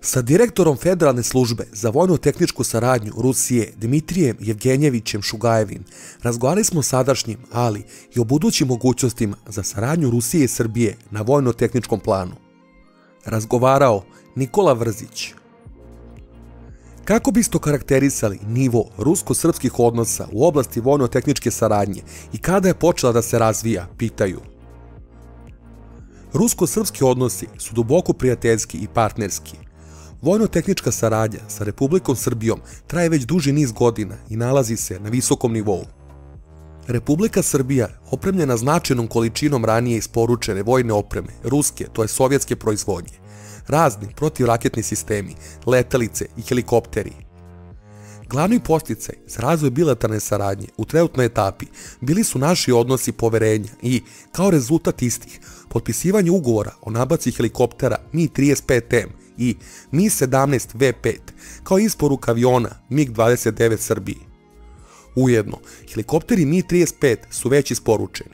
Sa direktorom Federalne službe za vojno-tehničku saradnju Rusije Dmitrijem Jevgenjevićem Šugajevim razgovarali smo o sadašnjim, ali i o budućim mogućnostima za saradnju Rusije i Srbije na vojno-tehničkom planu. Razgovarao Nikola Vrzić. Kako biste okarakterisali nivo rusko-srpskih odnosa u oblasti vojno-tehničke saradnje i kada je počela da se razvija, pitaju. Rusko-srpski odnosi su duboko prijateljski i partnerski. Vojno-tehnička saradnja sa Republikom Srbijom traje već duži niz godina i nalazi se na visokom nivou. Republika Srbija opremljena značajnom količinom ranije isporučene vojne opreme, ruske, to je sovjetske proizvodnje, razni protivraketni sistemi, letelice i helikopteri. Glavni podsticaj za razvoj bilateralne saradnje u trenutnoj etapi bili su naši odnosi poverenja i, kao rezultat istih, potpisivanje ugovora o nabavci helikoptera Mi-35M i Mi-17V5, kao i isporuka aviona MiG-29 Srbiji. Ujedno, helikopteri Mi-35 su već isporučeni.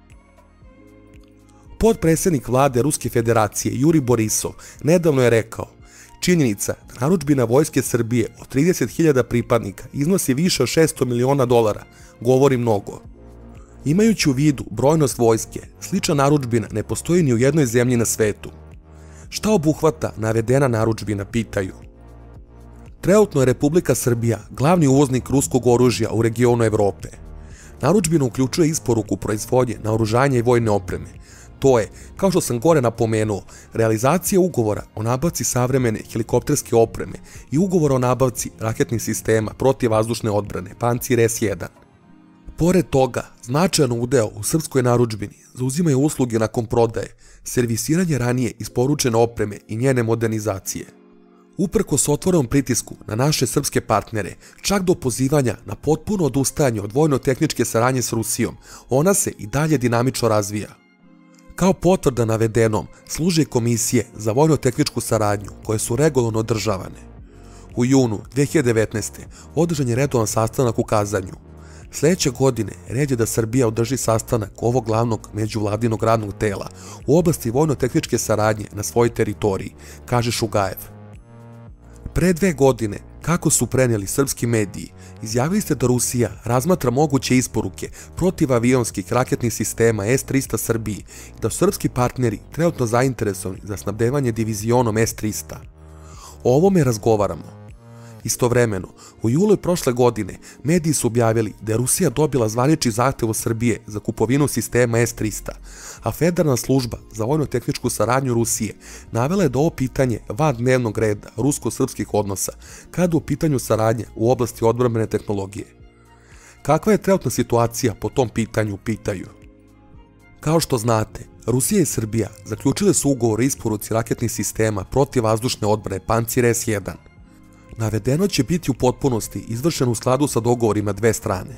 Potpredsjednik vlade Ruske federacije Jurij Borisov nedavno je rekao: činjenica da narudžbina vojske Srbije od 30.000 pripadnika iznosi više od $600 miliona govori mnogo. Imajući u vidu brojnost vojske, slična narudžbina ne postoji ni u jednoj zemlji na svetu. Šta obuhvata navedena narudžbina, pitaju. Trenutno je Republika Srbija glavni uvoznik ruskog oružja u regionu Evrope. Narudžbina uključuje isporuku proizvodnje, naoružanja i vojne opreme. To je, kao što sam gore napomenuo, realizacija ugovora o nabavci savremene helikopterske opreme i ugovora o nabavci raketnih sistema protivvazdušne odbrane Pancir S1. Pored toga, značajan udeo u srpskoj narudžbini zauzimaju usluge nakon prodaje, servisiranje ranije isporučene opreme i njene modernizacije. Uprkos otvorenom pritisku na naše srpske partnere, čak do pozivanja na potpuno odustajanje od vojno-tehničke saradnje s Rusijom, ona se i dalje dinamično razvija. Kao potvrda navedenom služe komisije za vojno-tehničku saradnju koje su regularno održavane. U junu 2019. održan je redovan sastanak u Kazanju. Sljedeće godine red je da Srbija održi sastanak ovog glavnog međuvladinog radnog tela u oblasti vojno-tehničke saradnje na svojoj teritoriji, kaže Šugajev. Pre 2 godine, kako su prenijeli srpski mediji, izjavili ste da Rusija razmatra moguće isporuke protivavionskih raketnih sistema S-300 Srbiji i da su srpski partneri trenutno zainteresovani za snabdevanje divizionom S-300. O ovome razgovaramo. Istovremeno, u julu prošle godine mediji su objavili da je Rusija dobila zvanični zahtev od Srbije za kupovinu sistema S-300, a Federalna služba za vojno-tehničku saradnju Rusije navela je da ovo pitanje van dnevnog reda rusko-srpskih odnosa kada u pitanju saradnje u oblasti odbrambene tehnologije. Kakva je trenutna situacija po tom pitanju, pitaju. Kao što znate, Rusija i Srbija zaključile su ugovor o isporuci raketnih sistema protivvazdušne odbrane Pancir S1. Navedeno će biti u potpunosti izvršeno u skladu sa dogovorima dve strane.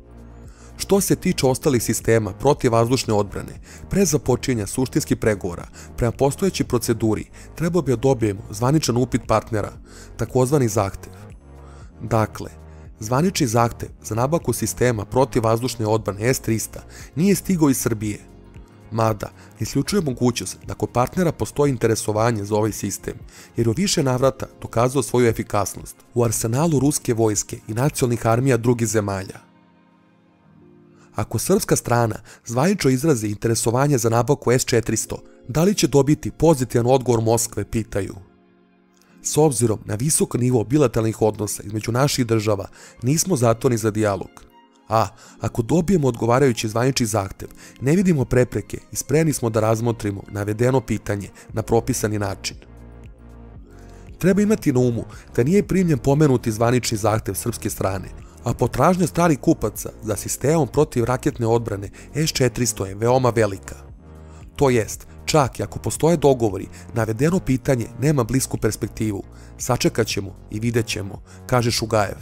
Što se tiče ostalih sistema protivvazdušne odbrane, pre započinjanja suštinskih pregovora, prema postojećoj proceduri, trebao bi da dobijemo zvaničan upit partnera, takozvani zahtev. Dakle, zvanični zahtev za nabavku sistema protivvazdušne odbrane S-300 nije stigao iz Srbije. Mada, isključuje mogućnost da kod partnera postoji interesovanje za ovaj sistem, jer u više navrata dokazao svoju efikasnost u arsenalu ruske vojske i nacionalnih armija drugih zemalja. Ako srpska strana zvanično izrazi interesovanje za nabavku S-400, da li će dobiti pozitivan odgovor Moskve, pitaju. S obzirom na visok nivo bilateralnih odnosa između naših država, nismo zatvoreni za dijalog. A ako dobijemo odgovarajući zvanični zahtev, ne vidimo prepreke i spremni smo da razmotrimo navedeno pitanje na propisani način. Treba imati na umu da nije primljen pomenuti zvanični zahtev srpske strane, a potražnja starih kupaca za sistemom protivraketne odbrane S-400 je veoma velika. To jest, čak i ako postoje dogovori, navedeno pitanje nema blisku perspektivu. Sačekat ćemo i vidjet ćemo, kaže Šugajev.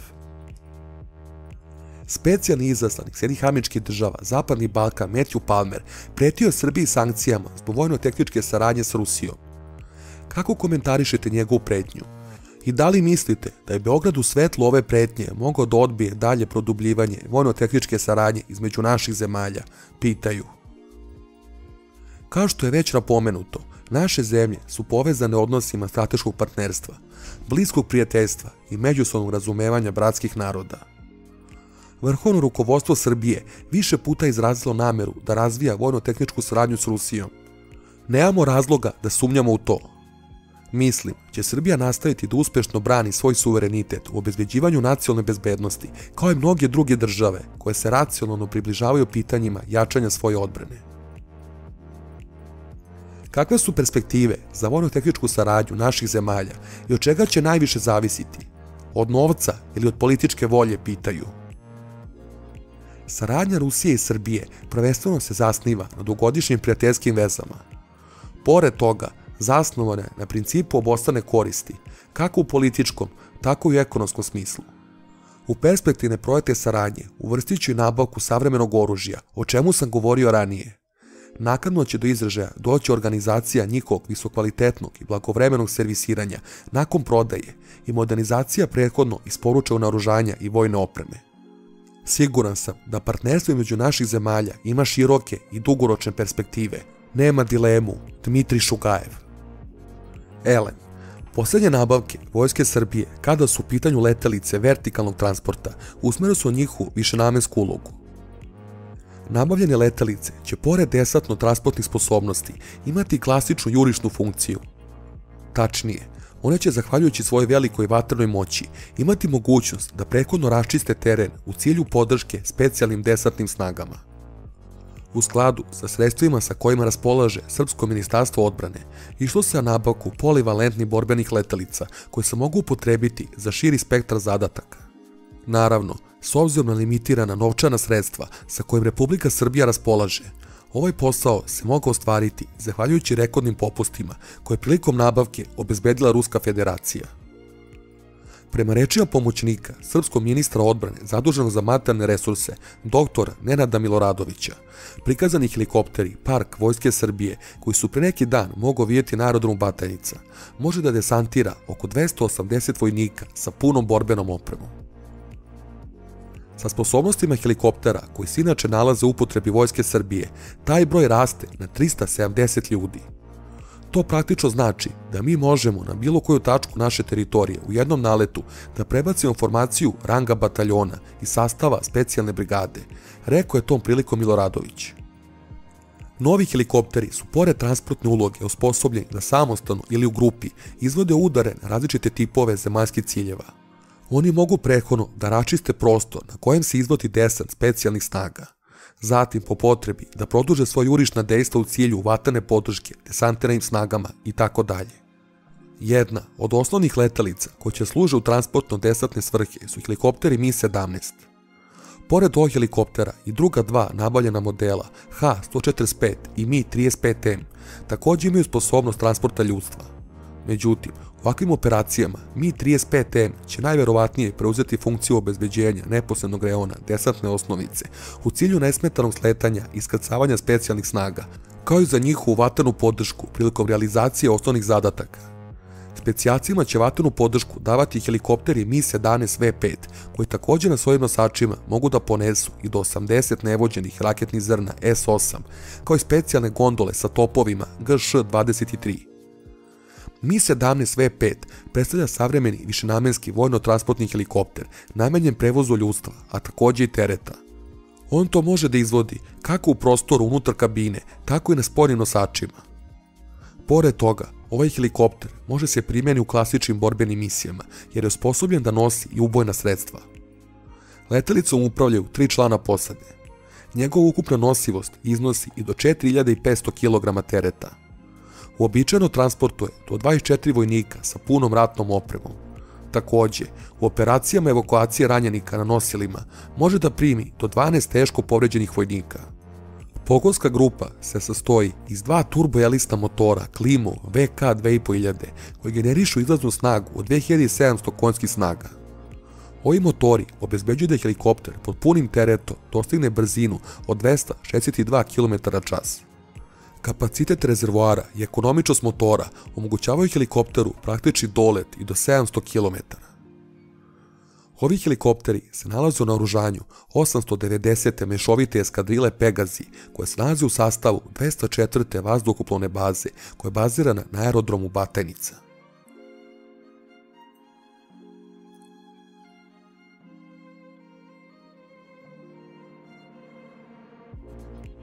Specijalni izaslanik Sjedinjenih Američkih Država Zapadni Balkan Matthew Palmer pretio je Srbiji sankcijama zbog vojno-tehničke saradnje s Rusijom. Kako komentarišete njegovu pretnju? I da li mislite da je Beograd u svetlu ove pretnje mogao da odbije dalje produbljivanje vojno-tehničke saradnje između naših zemalja, pitaju. Kao što je već napomenuto, Naše zemlje su povezane odnosima strateškog partnerstva, bliskog prijateljstva i međusobnog razumevanja bratskih naroda. Vrhovno rukovodstvo Srbije više puta izrazilo nameru da razvija vojno-tehničku saradnju s Rusijom. Nemamo razloga da sumnjamo u to. Mislim će Srbija nastaviti da uspešno brani svoj suverenitet u obezbeđivanju nacionalne bezbednosti, kao i mnoge druge države koje se racionalno približavaju pitanjima jačanja svoje odbrane. Kakve su perspektive za vojno-tehničku saradnju naših zemalja i od čega će najviše zavisiti? Od novca ili od političke volje, pitaju. Saradnja Rusije i Srbije prvenstveno se zasniva na dugogodišnjim prijateljskim vezama. Pored toga, zasnovana je na principu obostrane koristi, kako u političkom, tako i u ekonomskom smislu. U perspektivne projekte saradnje uvrstit ću i nabavku savremenog oružja, o čemu sam govorio ranije. Naknadno će do izražaja doći organizacija njihovog visokvalitetnog i blagovremenog servisiranja nakon prodaje i modernizacija prethodno isporučenog naoružanja i vojne opreme. Siguran sam da partnerstvo između naših zemalja ima široke i dugoročne perspektive. Nema dilemu, Dmitrij Šugajev. Elem, posljednje nabavke Vojske Srbije, kada su u pitanju letelice vertikalnog transporta, usmjerili su njihovu višenamensku ulogu. Nabavljene letelice će pored desantno-transportnih sposobnosti imati klasičnu jurišnu funkciju. Tačnije, one će, zahvaljujući svojoj velikoj vatrenoj moći, imati mogućnost da prethodno raščiste teren u cilju podrške specijalnim desantnim snagama. U skladu sa sredstvima sa kojima raspolaže Srpsko ministarstvo odbrane, išlo se na nabavku polivalentnih borbenih letelica koje se mogu upotrebiti za širi spektar zadataka. Naravno, s obzirom na limitirana novčana sredstva sa kojim Republika Srbija raspolaže, ovaj posao se mogao ostvariti zahvaljujući rekordnim popustima koje je prilikom nabavke obezbedila Ruska federacija. Prema rečima pomoćnika srpskog ministra odbrane zaduženog za materijalne resurse, dr. Nenada Miloradovića, prikazani helikopteri Park Vojske Srbije, koji su pre neki dan mogao vidjeti na aerodromu Batajnica, može da desantira oko 280 vojnika sa punom borbenom opremom. Sa sposobnostima helikoptera koji se inače nalaze u upotrebi Vojske Srbije, taj broj raste na 370 ljudi. To praktično znači da mi možemo na bilo koju tačku naše teritorije u jednom naletu da prebacimo formaciju ranga bataljona i sastava specijalne brigade, rekao je tom prilikom Miloradović. Novi helikopteri su pored transportne uloge osposobljeni da samostalno ili u grupi izvode udare na različite tipove zemaljskih ciljeva. Oni mogu prethodno da raščiste prostor na kojem se izvodi desant specijalnih snaga, zatim po potrebi da produže svoje jurišna dejstva u cilju vatrene podrške desantiranim snagama itd. Jedna od osnovnih letelica koje će služe u transportno-desantne svrhe su helikopteri Mi-17. Pored ovog helikoptera i druga dva nabavljena modela H-145 i Mi-35M također imaju sposobnost transporta ljudstva. Međutim, u ovakvim operacijama Mi-35M će najverovatnije preuzeti funkciju obezbeđenja neposrednog reona desantne osnovice u cilju nesmetanog sletanja i iskrcavanja specijalnih snaga, kao i za njihovu vatrenu podršku prilikom realizacije osnovnih zadataka. Specijalcima će vatrenu podršku davati helikopteri Mi-17V5, koji također na svojim nosačima mogu da ponesu i do 80 nevođenih raketnih zrna S-8, kao i specijalne gondole sa topovima GŠ-23. Mi-17V5 predstavlja savremeni višenamenski vojno-transportni helikopter namenjen prevozu ljudstva, a također i tereta. On to može da izvodi kako u prostoru unutar kabine, tako i na spoljnim nosačima. Pored toga, ovaj helikopter može se primijeniti u klasičnim borbenim misijama, jer je osposobljen da nosi i ubojna sredstva. Letelicom upravljaju 3 člana posade. Njegova ukupna nosivost iznosi i do 4500 kg tereta. Uobičajeno transportuje do 24 vojnika sa punom ratnom opremom. Također, u operacijama evakuacije ranjenika na nosilima može da primi do 12 teško povređenih vojnika. Pogonska grupa se sastoji iz 2 turboelista motora Climo VK 2500 koji generišu izlaznu snagu od 2700 konjskih snaga. Ovi motori obezbeđuju da helikopter pod punim teretom dostigne brzinu od 262 km/h. Kapacitet rezervoara i ekonomičnost motora omogućavaju helikopteru praktični dolet i do 700 km. Ovi helikopteri se nalaze u naoružanju 890. mešovite eskadrile Pegazi, koja se nalazi u sastavu 204. vazduhoplovne baze, koja je bazirana na aerodromu Batajnica.